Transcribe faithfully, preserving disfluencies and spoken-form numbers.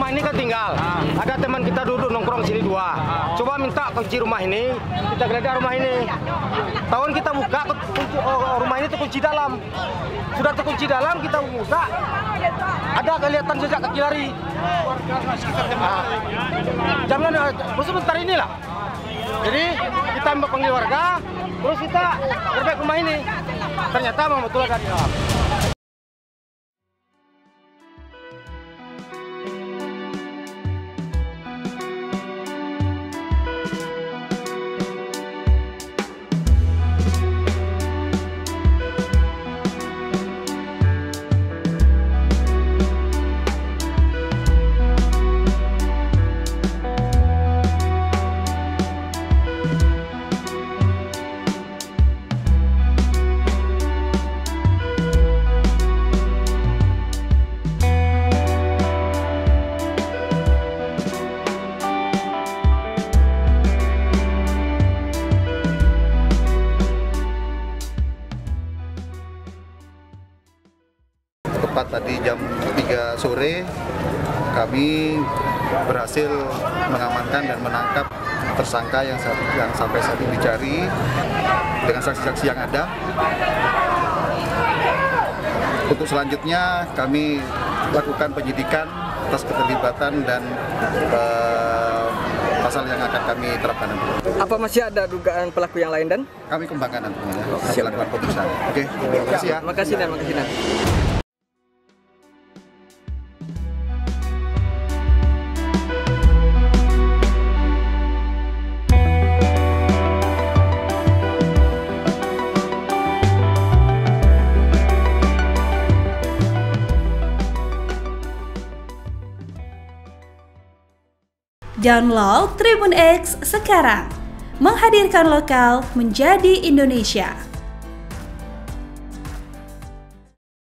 rumah ini kan tinggal. Ada teman kita duduk nongkrong sini dua. Coba minta kunci rumah ini, kita geledah rumah ini. Tahun kita buka kunci, oh, rumah ini terkunci dalam. Sudah terkunci dalam, kita buka. Ada kelihatan jejak kaki lari. Nah, Jamnya terus sebentar inilah. Jadi kita panggil warga, terus kita gerbek rumah ini. Ternyata memang betul ada di dalam. Tepat tadi jam tiga sore kami berhasil mengamankan dan menangkap tersangka yang, saat, yang sampai saat ini dicari dengan saksi-saksi yang ada. Untuk selanjutnya kami lakukan penyidikan atas keterlibatan dan uh, pasal yang akan kami terapkan nanti. Apa masih ada dugaan pelaku yang lain dan? Kami kembangkan nantinya, kami lakukan pemeriksaan. Oke, terima kasih ya. Terima kasih dan terima kasih dan. Download Tribun X sekarang, menghadirkan lokal menjadi Indonesia.